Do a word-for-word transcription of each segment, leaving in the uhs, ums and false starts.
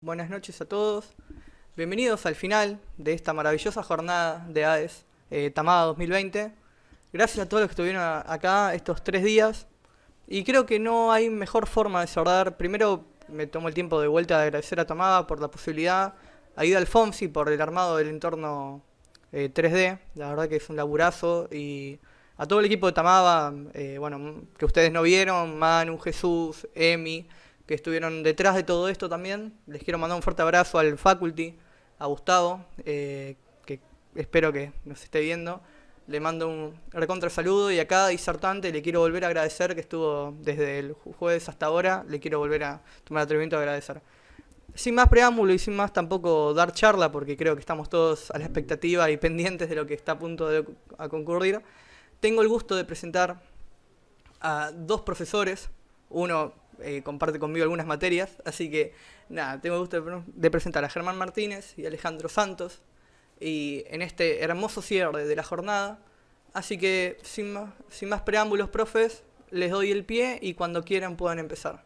Buenas noches a todos. Bienvenidos al final de esta maravillosa jornada de ADES eh, Tamada dos mil veinte. Gracias a todos los que estuvieron a- acá estos tres días. Y creo que no hay mejor forma de cerrar. Primero me tomo el tiempo de vuelta de agradecer a Tamada por la posibilidad, a Ida Alfonsi por el armado del entorno eh, tres D. La verdad que es un laburazo. Y a todo el equipo de Tamada, eh, bueno, que ustedes no vieron, Manu, Jesús, Emi, que estuvieron detrás de todo esto también. Les quiero mandar un fuerte abrazo al faculty, a Gustavo, eh, que espero que nos esté viendo. Le mando un recontra saludo y a cada disertante le quiero volver a agradecer que estuvo desde el ju- jueves hasta ahora. Le quiero volver a tomar el atrevimiento de agradecer. Sin más preámbulo y sin más tampoco dar charla, porque creo que estamos todos a la expectativa y pendientes de lo que está a punto de a concurrir. Tengo el gusto de presentar a dos profesores. Uno eh, comparte conmigo algunas materias, así que nada, tengo el gusto de, pre- de presentar a Germán Martínez y Alejandro Santos y en este hermoso cierre de la jornada. Así que sin más, sin más preámbulos, profes, les doy el pie y cuando quieran puedan empezar.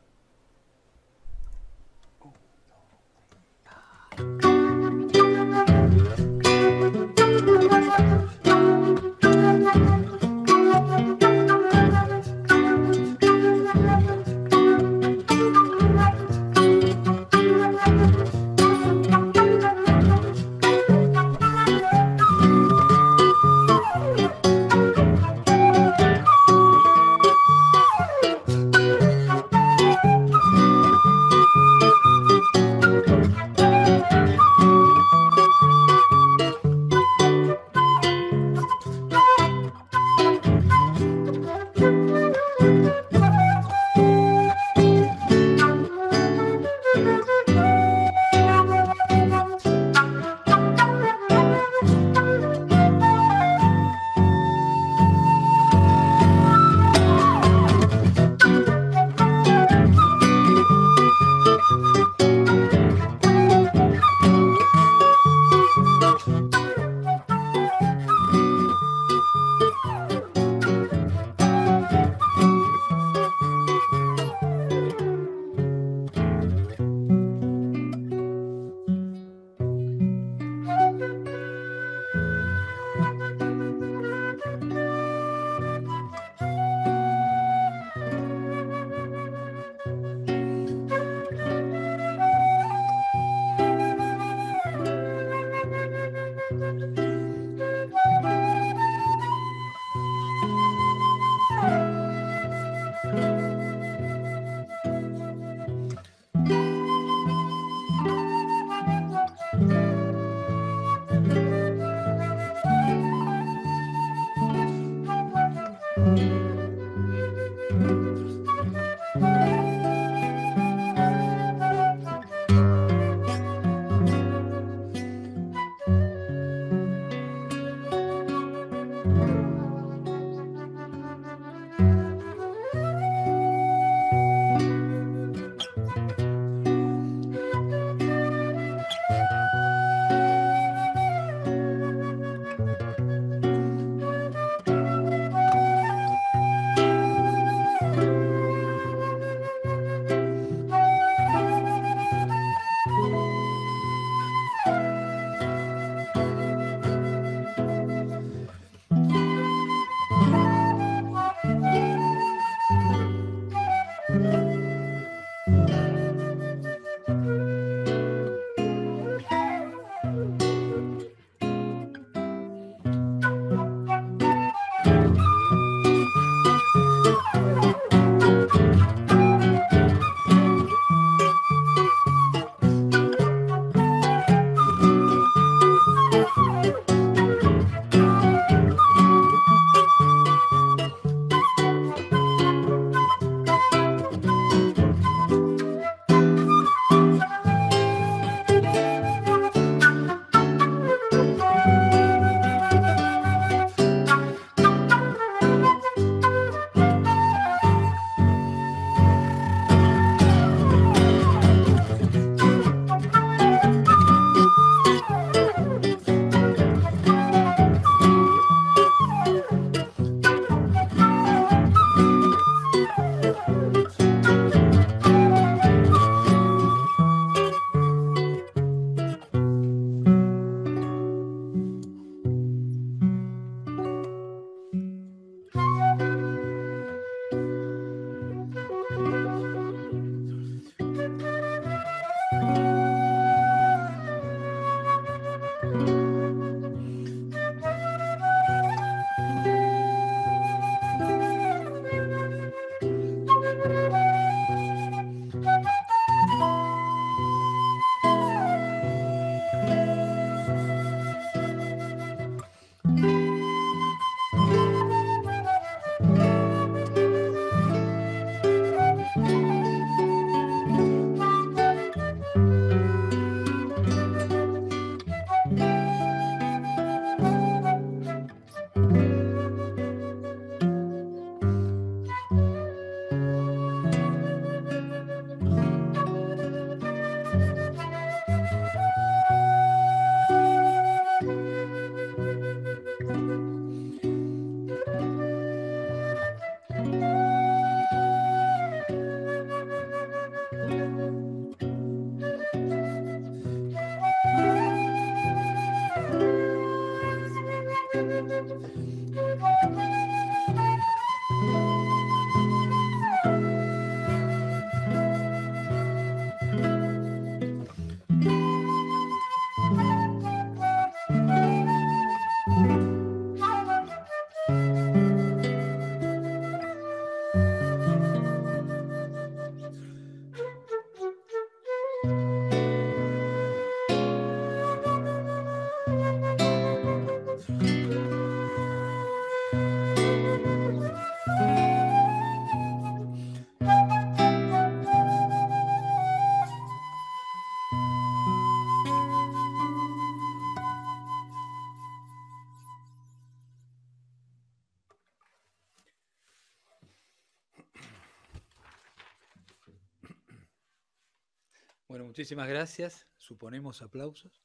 Bueno, muchísimas gracias. Suponemos aplausos.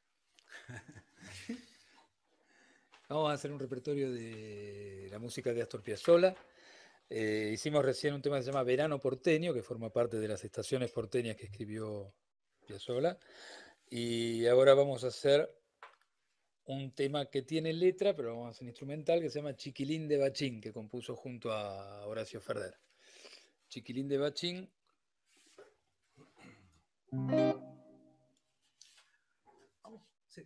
Vamos a hacer un repertorio de la música de Astor Piazzolla. Eh, hicimos recién un tema que se llama Verano Porteño, que forma parte de las estaciones porteñas que escribió Piazzolla. Y ahora vamos a hacer un tema que tiene letra, pero vamos a hacer instrumental, que se llama Chiquilín de Bachín, que compuso junto a Horacio Ferrer. Chiquilín de Bachín. Sí.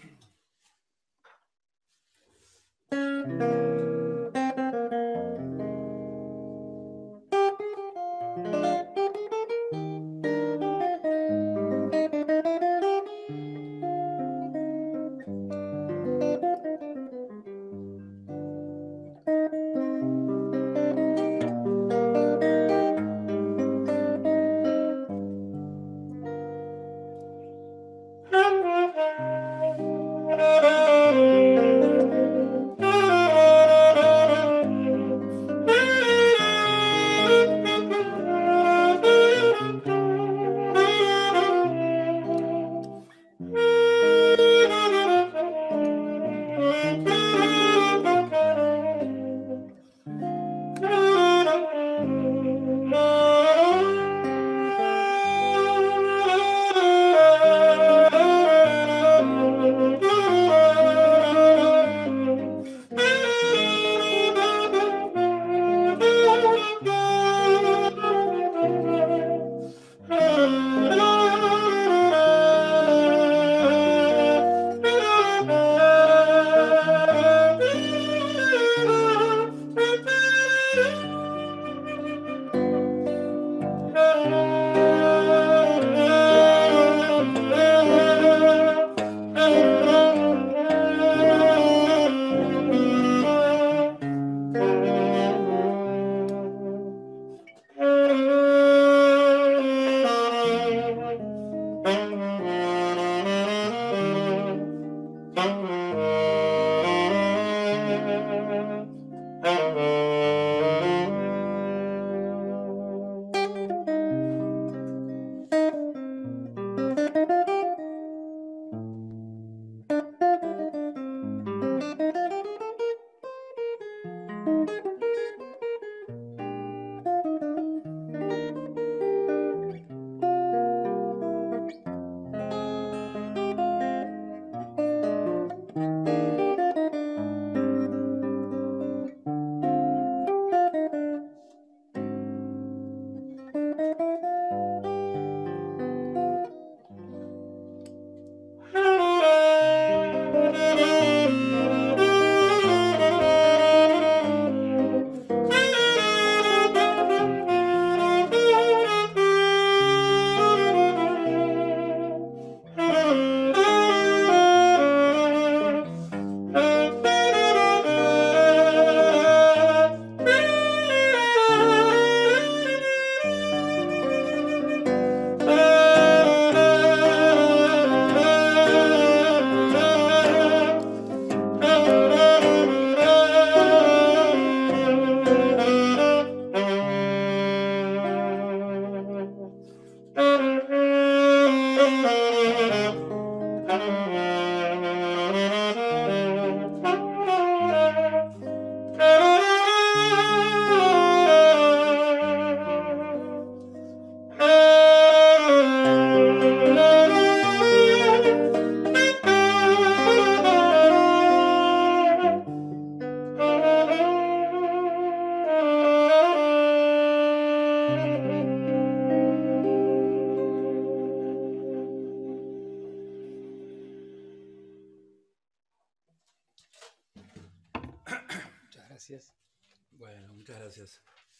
Gracias. Bueno, muchas gracias.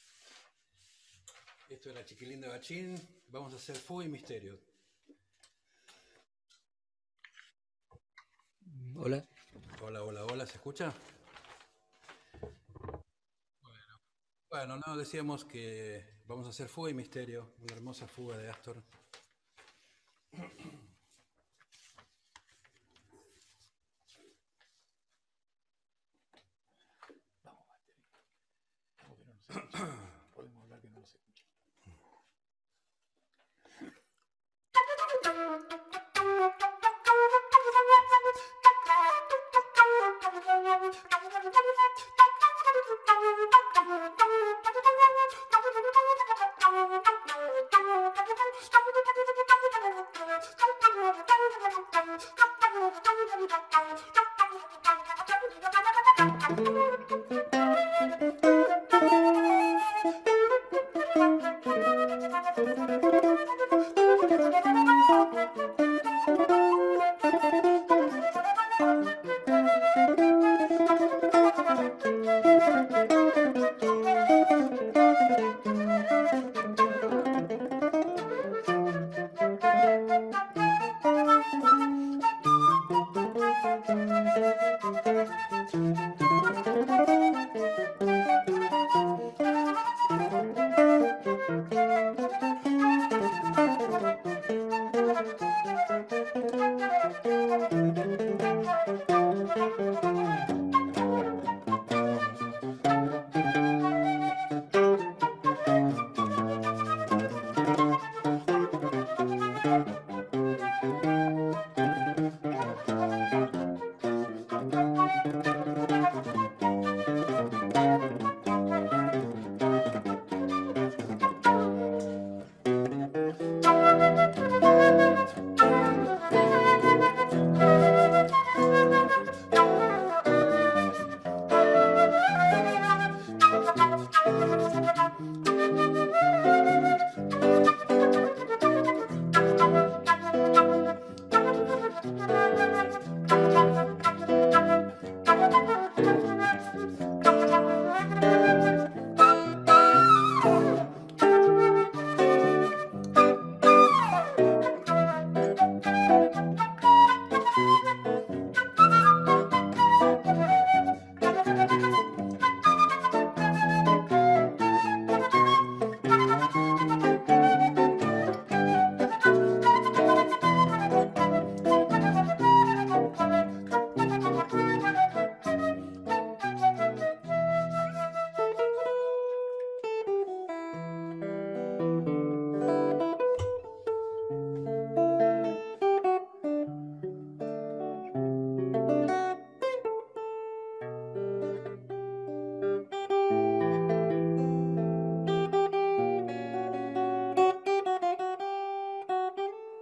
Esto era Chiquilín de Bachín. Vamos a hacer Fuga y Misterio. Hola. Hola, hola, hola. ¿Se escucha? Bueno, bueno, no, decíamos que vamos a hacer Fuga y Misterio. Una hermosa fuga de Astor. Podemos hablar que no nos escucha.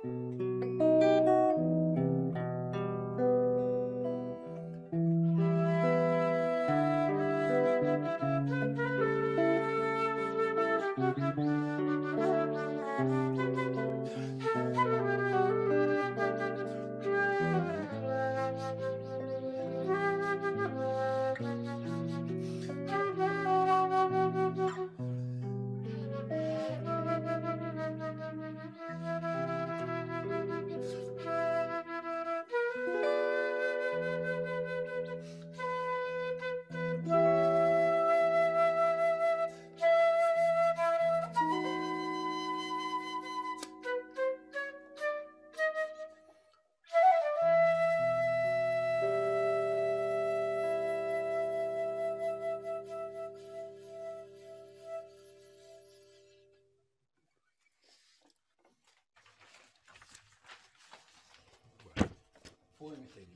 Fuga y misterio.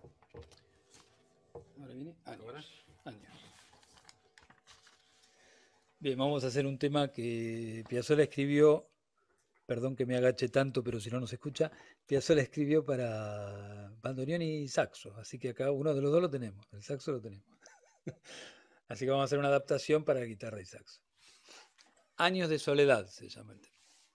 Ahora viene años. Ahora. años. Bien, vamos a hacer un tema que Piazzolla escribió, perdón que me agache tanto, pero si no nos escucha, Piazzolla escribió para bandoneón y saxo, así que acá uno de los dos lo tenemos, el saxo lo tenemos. Así que vamos a hacer una adaptación para guitarra y saxo. Años de soledad se llama el tema.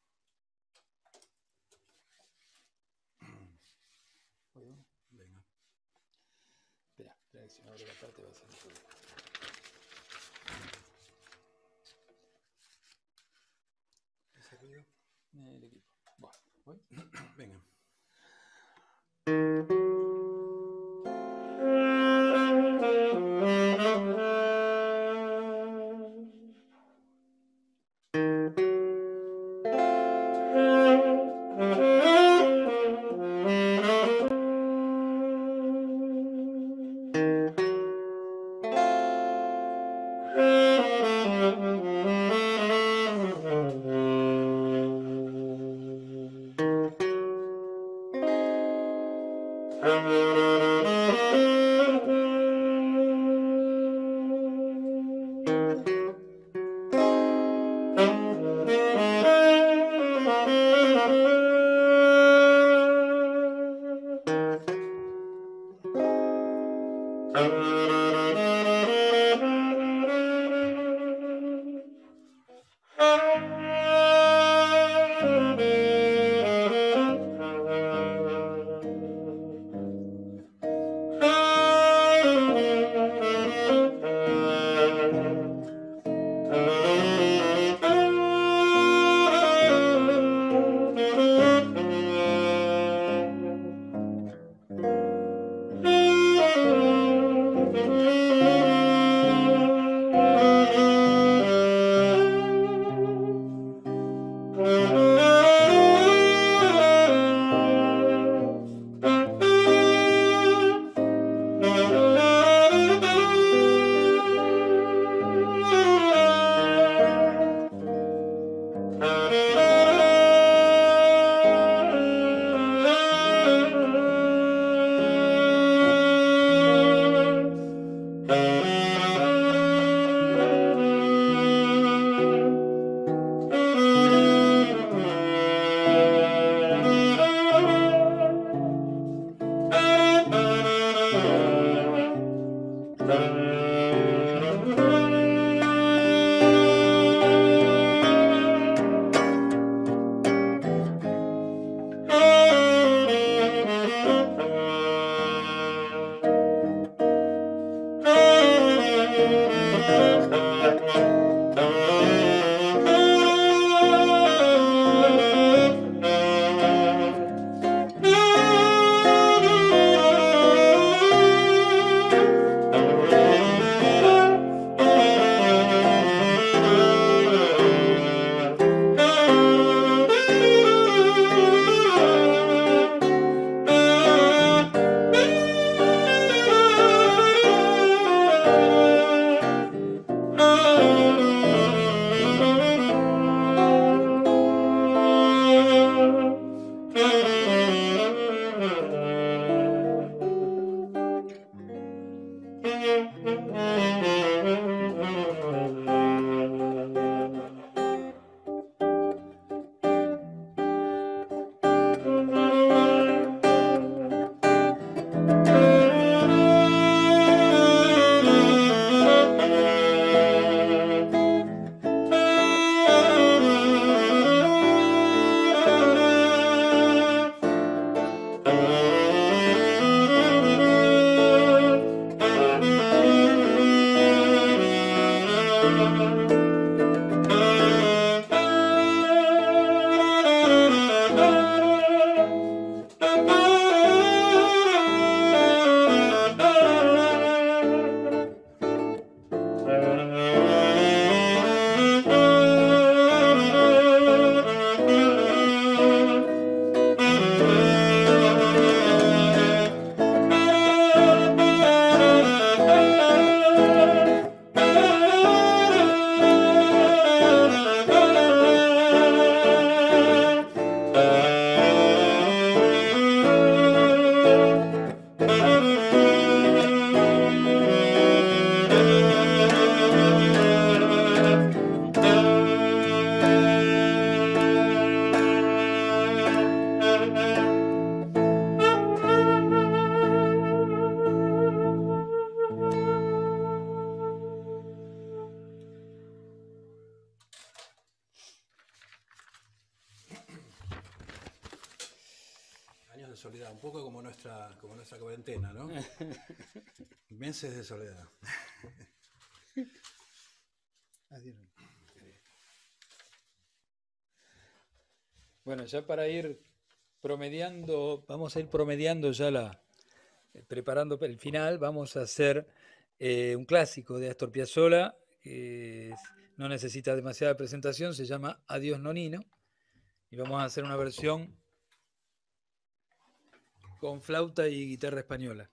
Venga. Espera, espera que si no abro la parte va a ser un problema. ¿Ese ruido? El equipo. Bueno, ¿voy? Venga. soledad, un poco como nuestra, como nuestra cuarentena, ¿no? Meses de soledad. Bueno, ya para ir promediando, vamos a ir promediando ya la, eh, preparando el final, vamos a hacer eh, un clásico de Astor Piazzolla, que es, no necesita demasiada presentación, se llama Adiós Nonino, y vamos a hacer una versión con flauta y guitarra española.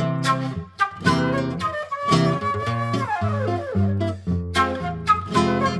Thank you.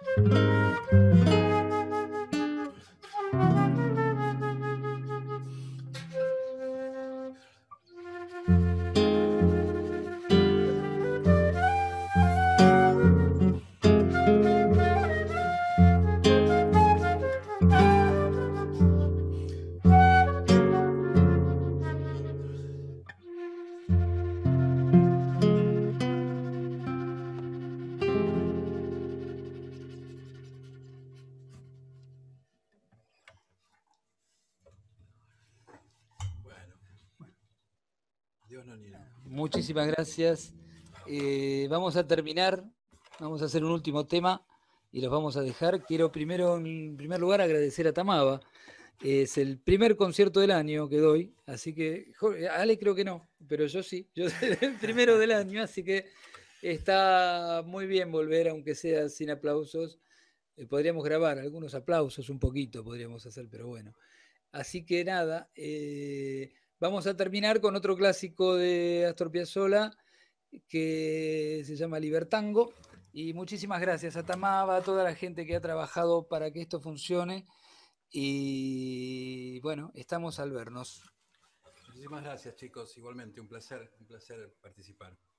Muchísimas gracias. Eh, vamos a terminar, vamos a hacer un último tema y los vamos a dejar. Quiero primero, en primer lugar, agradecer a Tamaba. Es el primer concierto del año que doy, así que, Ale creo que no, pero yo sí, yo soy el primero del año, así que está muy bien volver, aunque sea sin aplausos. Eh, podríamos grabar algunos aplausos, un poquito podríamos hacer, pero bueno. Así que nada, eh, vamos a terminar con otro clásico de Astor Piazzolla que se llama Libertango. Y muchísimas gracias a Tamaba, a toda la gente que ha trabajado para que esto funcione. Y bueno, estamos al vernos. Muchísimas gracias, chicos. Igualmente, un placer, un placer participar.